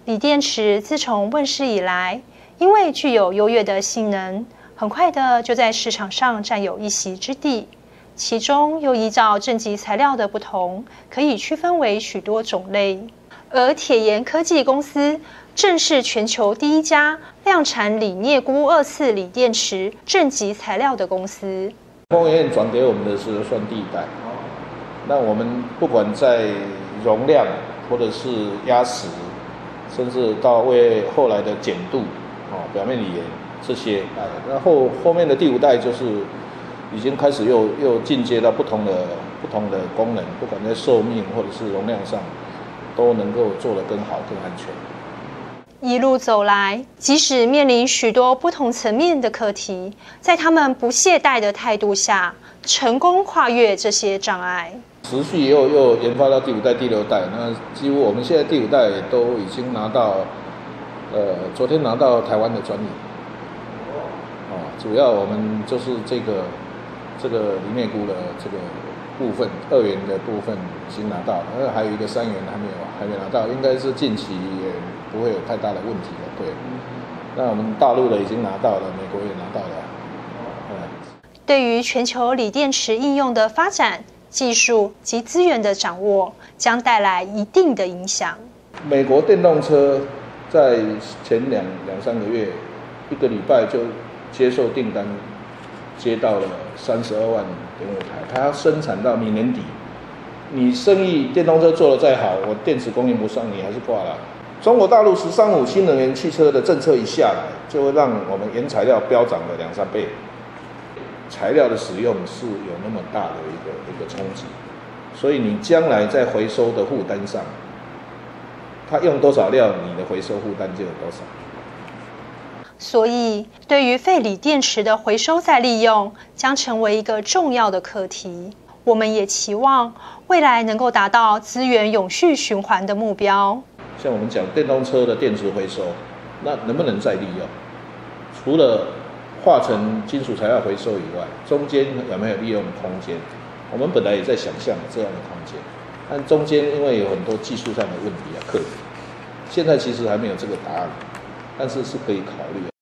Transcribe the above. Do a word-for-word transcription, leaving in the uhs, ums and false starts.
锂电池自从问世以来，因为具有优越的性能，很快的就在市场上占有一席之地。其中又依照正极材料的不同，可以区分为许多种类。而铁研科技公司正是全球第一家量产锂镍钴二次锂电池正极材料的公司。 工研院转给我们的是算第一代，那我们不管在容量或者是压实，甚至到为后来的碱度、哦表面锂盐这些，然后后面的第五代就是已经开始又又进阶到不同的不同的功能，不管在寿命或者是容量上，都能够做得更好、更安全。 一路走来，即使面临许多不同层面的课题，在他们不懈怠的态度下，成功跨越这些障碍。 持续又又研发到第五代、第六代，那几乎我们现在第五代都已经拿到，呃，昨天拿到台湾的专利。哦，主要我们就是这个这个锂镍钴的这个部分，二元的部分已经拿到了，那还有一个三元还没有还没拿到，应该是近期也不会有太大的问题了。对，那我们大陆的已经拿到了，美国也拿到了。嗯， 对于全球锂电池应用的发展，技术及资源的掌握将带来一定的影响。 美国电动车在前两两三个月，一个礼拜就接受订单，接到了三十二万点五台，它要生产到明年底。你生意电动车做得再好，我电池供应不上，你还是挂了。中国大陆“十三五”新能源汽车的政策一下来，就会让我们原材料飙涨了两三倍。材料的使用是有那么大的一个一个冲击，所以你将来在回收的负担上，它用多少料，你的回收负担就有多少。 所以，对于废锂电池的回收再利用，将成为一个重要的课题。我们也期望未来能够达到资源永续循环的目标。 像我们讲电动车的电池回收，那能不能再利用？除了化成金属材料回收以外，中间有没有利用的空间？我们本来也在想象这样的空间，但中间因为有很多技术上的问题啊、课题，现在其实还没有这个答案，但是是可以考虑。